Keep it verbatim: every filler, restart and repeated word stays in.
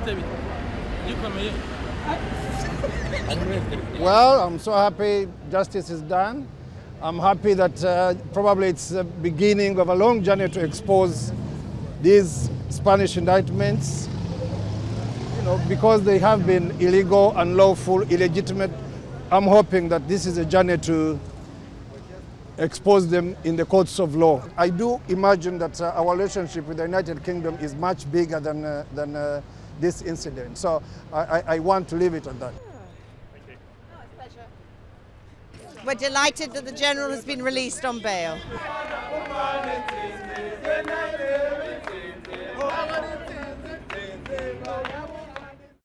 Well, I'm so happy justice is done. I'm happy that uh, probably it's the beginning of a long journey to expose these Spanish indictments, you know, because they have been illegal, unlawful, illegitimate. I'm hoping that this is a journey to expose them in the courts of law. I do imagine that uh, our relationship with the United Kingdom is much bigger than, uh, than uh, this incident. So I, I, I want to leave it at that. Thank you. Oh, it's a pleasure. We're delighted that the General has been released on bail.